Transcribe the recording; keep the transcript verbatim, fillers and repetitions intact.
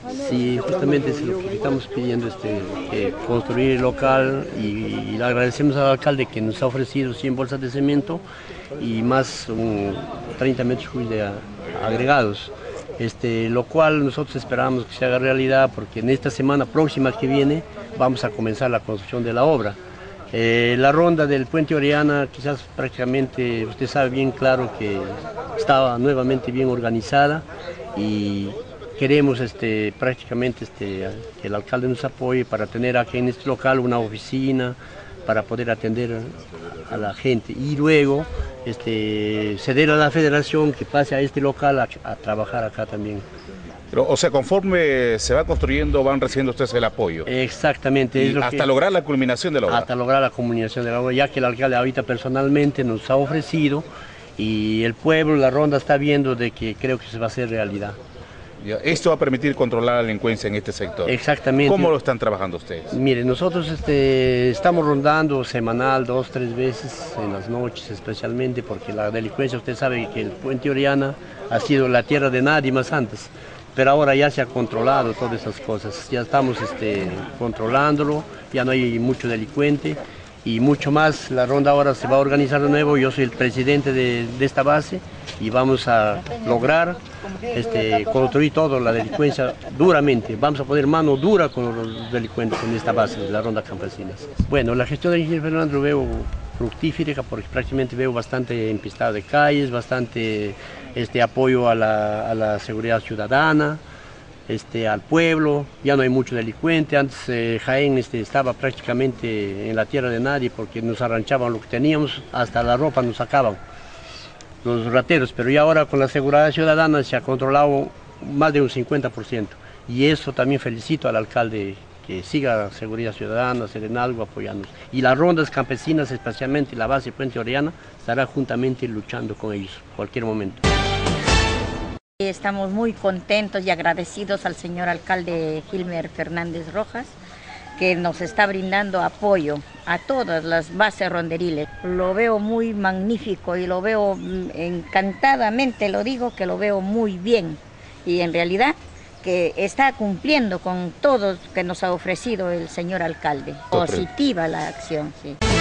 Sí, justamente es lo que estamos pidiendo, este, que construir el local y, y le agradecemos al alcalde que nos ha ofrecido cien bolsas de cemento y más um, treinta metros cúbicos de a- agregados. Este, lo cual nosotros esperamos que se haga realidad porque en esta semana próxima que viene vamos a comenzar la construcción de la obra. Eh, la ronda del Puente Orellana, quizás prácticamente, usted sabe bien claro que estaba nuevamente bien organizada y queremos este, prácticamente este, que el alcalde nos apoye para tener aquí en este local una oficina, para poder atender a la gente y luego este, ceder a la federación que pase a este local a, a trabajar acá también. Pero, o sea, conforme se va construyendo, van recibiendo ustedes el apoyo. Exactamente. Y es lo hasta que, lograr la culminación de la obra. Hasta lograr la culminación de la obra, ya que el alcalde ahorita personalmente nos ha ofrecido y el pueblo, la ronda está viendo de que creo que se va a hacer realidad. Ya, esto va a permitir controlar la delincuencia en este sector. Exactamente. ¿Cómo lo están trabajando ustedes? Mire, nosotros este, estamos rondando semanal, dos, tres veces, en las noches especialmente, porque la delincuencia, usted sabe que el Puente Orellana ha sido la tierra de nadie más antes, pero ahora ya se ha controlado todas esas cosas, ya estamos este, controlándolo, ya no hay mucho delincuente y mucho más. La ronda ahora se va a organizar de nuevo, yo soy el presidente de, de esta base y vamos a lograr este, construir todo, la delincuencia duramente, vamos a poner mano dura con los delincuentes en esta base de la ronda campesinas. Bueno, la gestión del ingeniero Fernando lo veo fructífera porque prácticamente veo bastante empistado de calles, bastante este, apoyo a la, a la seguridad ciudadana, este, al pueblo, ya no hay mucho delincuente. Antes eh, Jaén este, estaba prácticamente en la tierra de nadie porque nos arranchaban lo que teníamos, hasta la ropa nos sacaban los rateros, pero ya ahora con la seguridad ciudadana se ha controlado más de un cincuenta por ciento y eso también felicito al alcalde que siga la seguridad ciudadana, Serenalgo apoyándonos. Y las rondas campesinas, especialmente la base Puente Orellana, estará juntamente luchando con ellos en cualquier momento. Estamos muy contentos y agradecidos al señor alcalde Gilmer Fernández Rojas, que nos está brindando apoyo a todas las bases ronderiles. Lo veo muy magnífico y lo veo encantadamente, lo digo que lo veo muy bien y en realidad que está cumpliendo con todo que nos ha ofrecido el señor alcalde. Positiva la acción, sí.